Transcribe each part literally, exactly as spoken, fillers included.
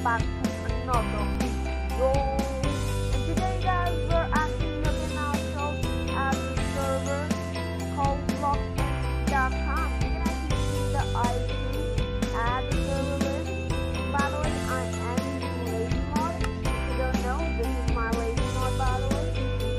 back to another video. And today guys, we're actually looking ourselves at the server called blocks M C dot com. You can actually see the I P at the server list. By the way, I am using LabyMod. If you don't know, this is my LabyMod, by the way.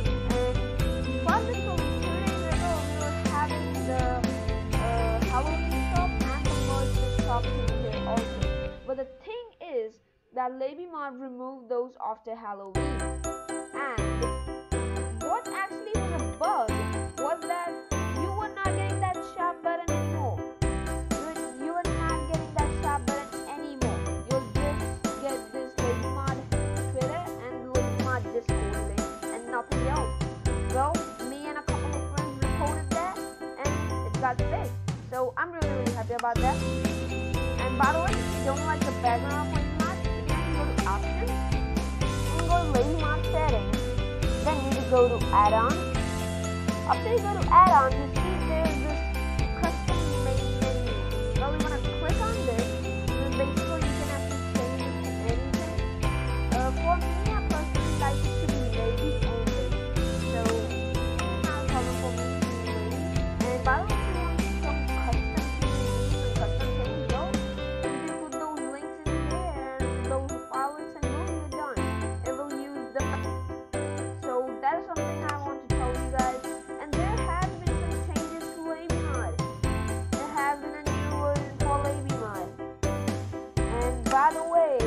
And practically two days ago, we were having the uh, Halloween shop and the merchant shop here also. But the thing is that LabyMod removed those after Halloween. And what actually was a bug was that you were not getting that shop button anymore. You, you were not getting that shop button anymore. You'll just get this LabyMod Twitter and LabyMod Discord link and nothing else. Well, me and a couple of friends reported that and it got fixed. So I'm really really happy about that. And by the way, if you don't like the background of LabyMod, you can go to options and go to LabyMod settings. Then you need to go to add-ons. After you go to add-ons, you see there's this custom main menu. Well, you want to click on this, and basically you can actually change it to anything. Uh, for me, I personally like it to be Laby only. So it's not a problem for me to be Laby. And by the way, if you want some custom things and custom things, though, you can put those links in here and those files and boom, you're done. It will use them. So that is something I want to tell you guys. And there has been some changes to LabyMod. There has been a new version for LabyMod. And by the way,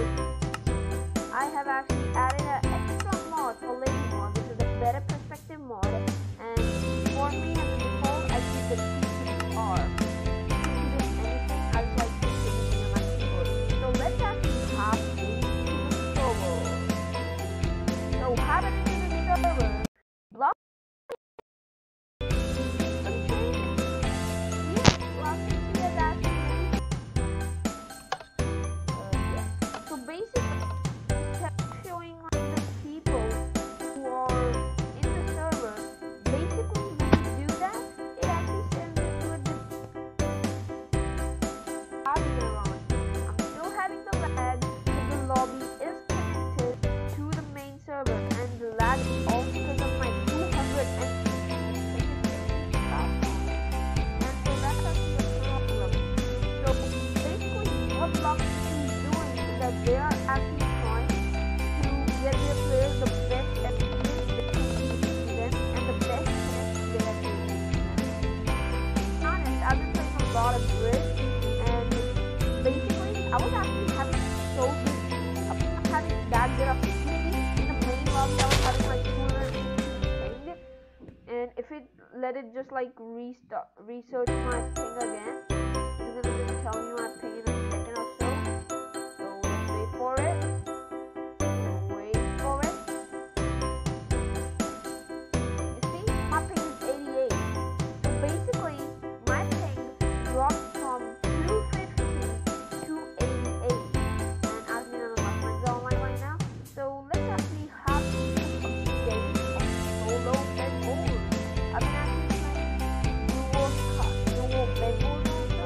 I have actually added an extra mod for LabyMod, which is a better perspective mod. And for me, as a default, I keep the T R. If you do anything, I just like to keep anything on my keyboard. So let's actually hop into the server. So hopping into the server, block. So basically, it kept showing like the people who are in the server. Basically, when you do that, it actually sends it to a different. I'm still having the lag, but the lobby is connected to the main server, and the lag is all because of my two hundred fifty and so that's actually a problem. So basically, what blocks is doing is that they are actually trying to get their players the best F P S they can give them and the best connection they have given them. To be honest, I've been playing a lot of Grid, and basically, I was actually having so good, I was not having that good of ping in the main lobby. I was having like two hundred fifty ping, and if it let it just like restart, research my ping again, it's gonna just tell me my ping in a second or so. So let's wait for it. Wait for it. You see, my ping is eighty-eight. So basically, my ping dropped from two fifty to eighty-eight. And as me and my friends are online right now, so let's actually have a game of solo bedboard. I've been actually playing dual, dual bedboard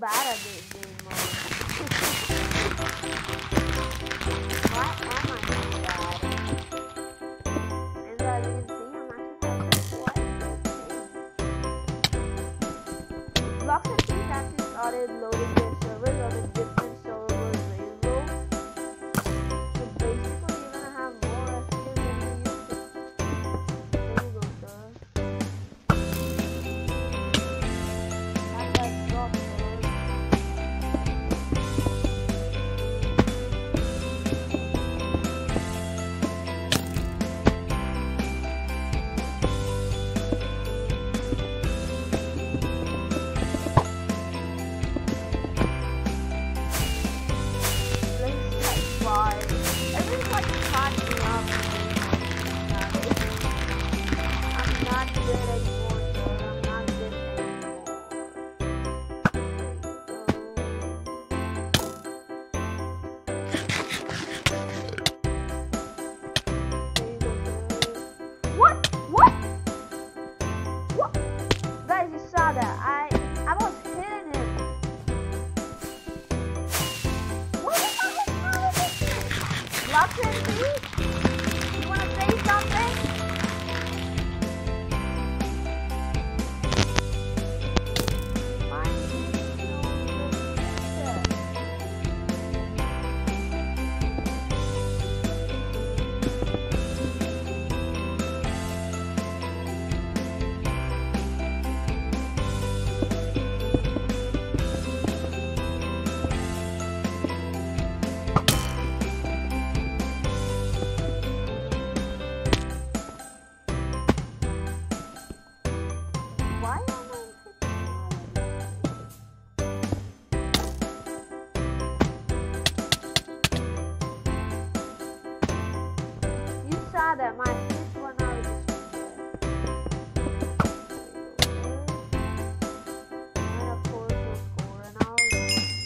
bad at this game mode. Why am I so bad? And as you can see, I'm actually having quite Blocks M C actually started loading their servers on a different servers available. So basically, you're gonna have more F P S than you used to. There you go, sir. How did that drop, sir? Everything's like catching up. I'm not good anymore, sir. I'm not good anymore. What? What? What? Guys, you saw that. I I was hitting him. What the fuck is wrong with this thing? Blocks M C? You wanna say something? Mine is so good. Why am I You saw that my fifth one out of this and of course we'll score and I'll be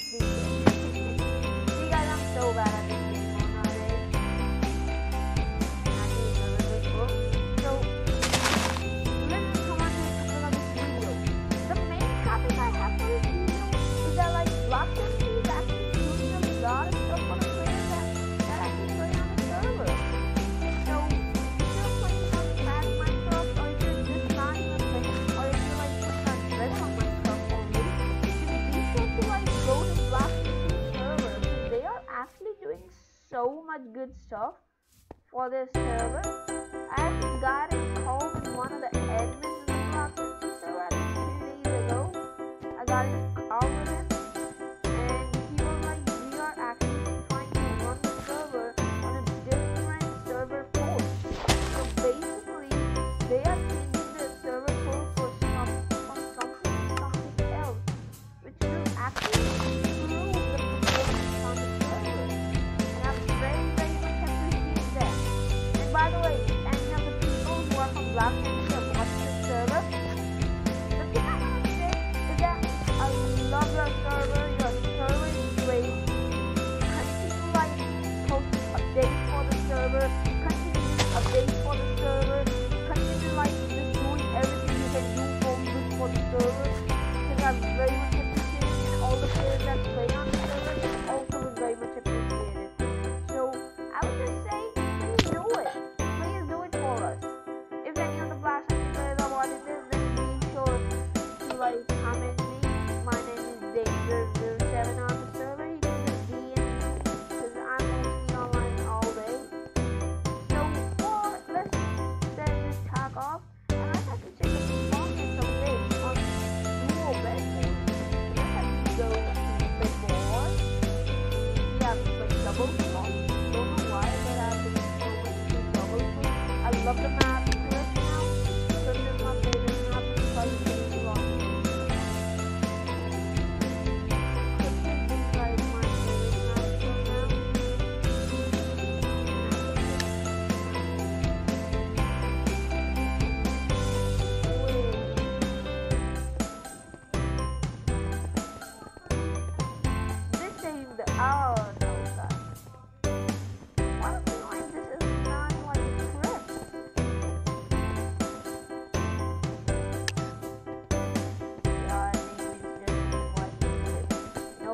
See guys, I'm so bad at this game mode nowadays. And I need another big book. So let's come on to the topic of this video. The main topic I have for this video is that like Blocks M C is actually doing a lot of stuff for the players that, that actually play on the server. So if you're playing some bad Minecraft or if you're just starting to play or if you're like just not ready on Minecraft already, be sure to like go to Blocks M C server because they are actually doing so much good stuff for their server. I actually got a call from one of the admins in the Blocks M C server I think two days ago. I got a call with him and he was like, we are actually trying to run the server on a different server port. So basically, they are changing the server port for some from something to something else, which will actually improve the performance on the server. And I'm very, very much appreciate that. And by the way, if any of the people who are from Blocks M C are watching the server, the thing I want to say is that I love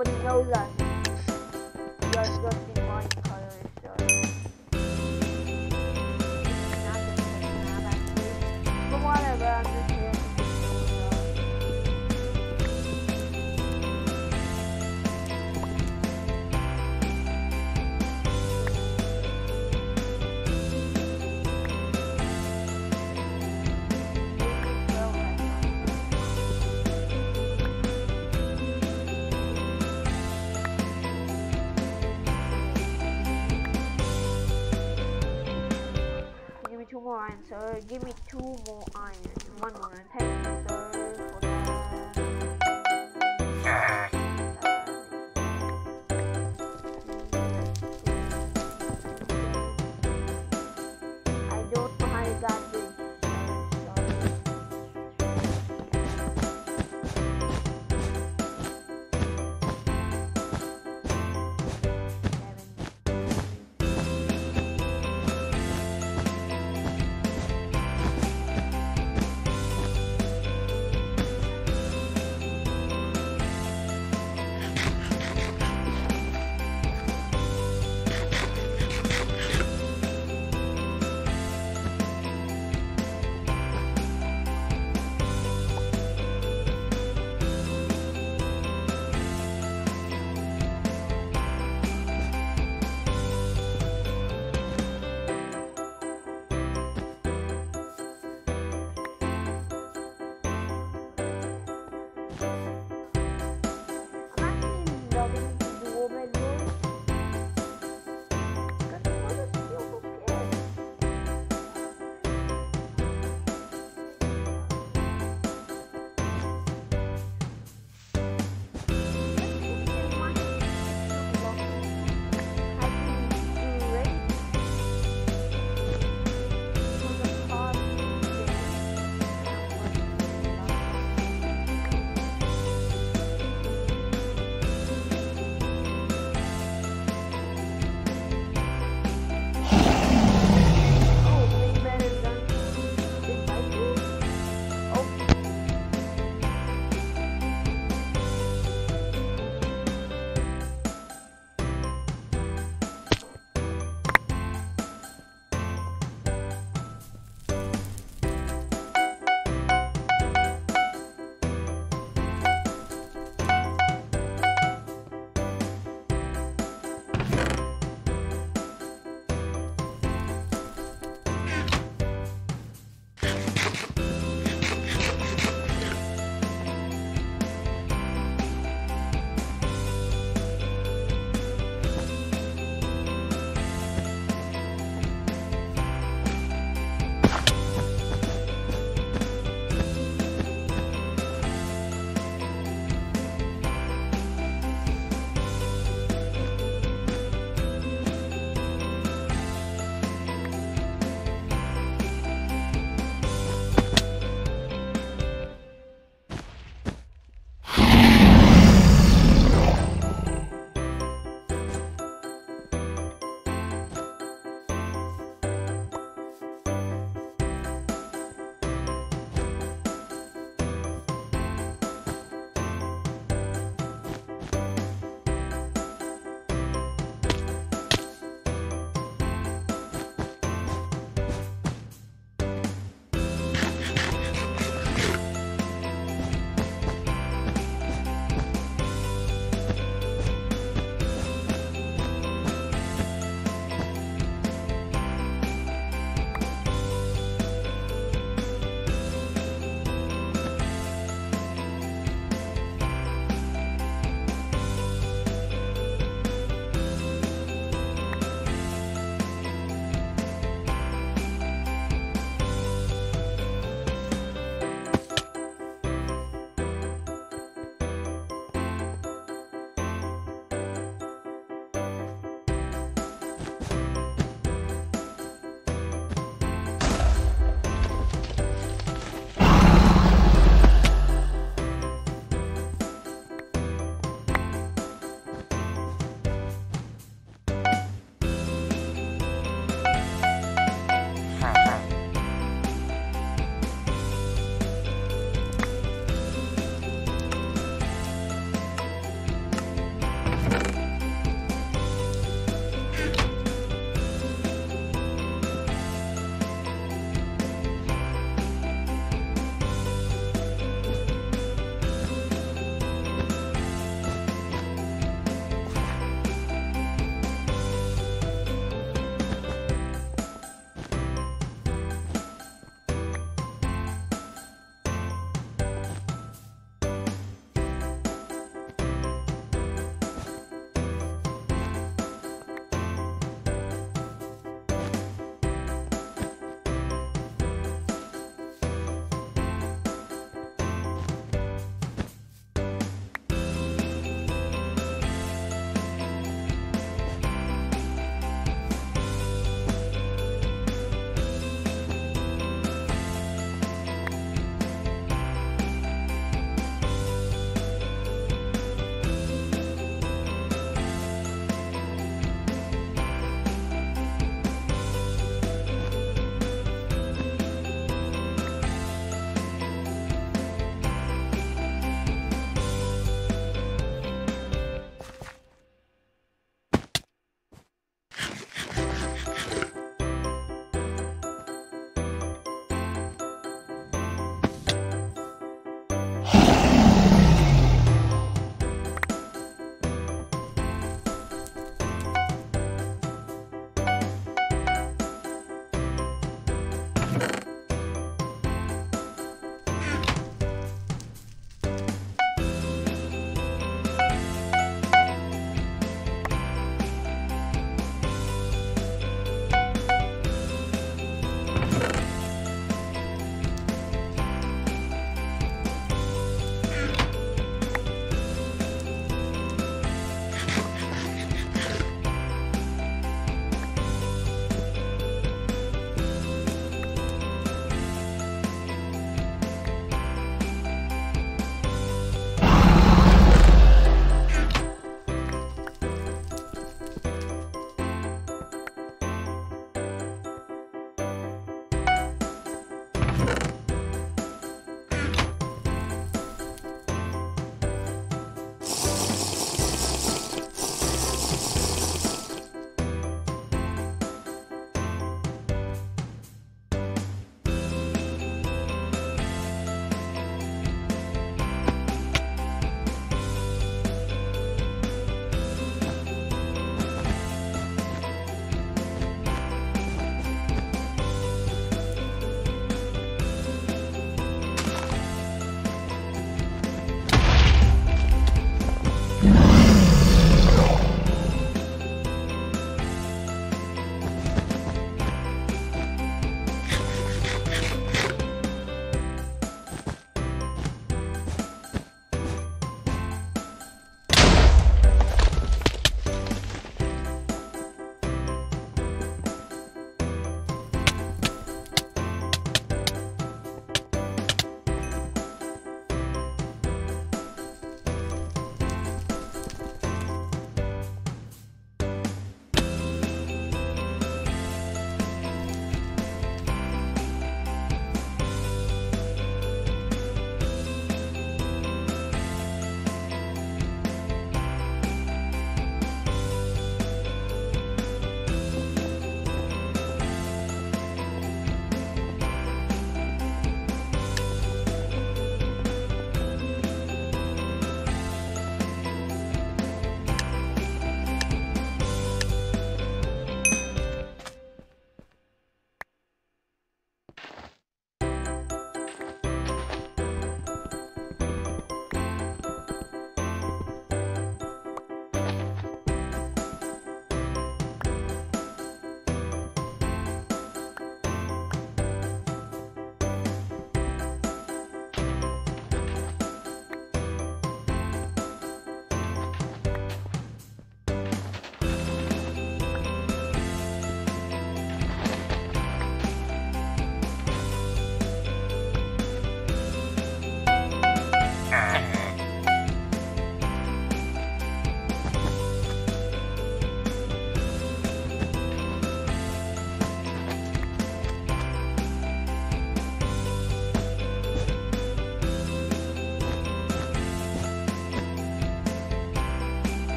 nobody knows us. We are just in Minecraft, so not the map actually. But whatever, I'm just here. Two more iron, so give me two more iron, one more iron, ten.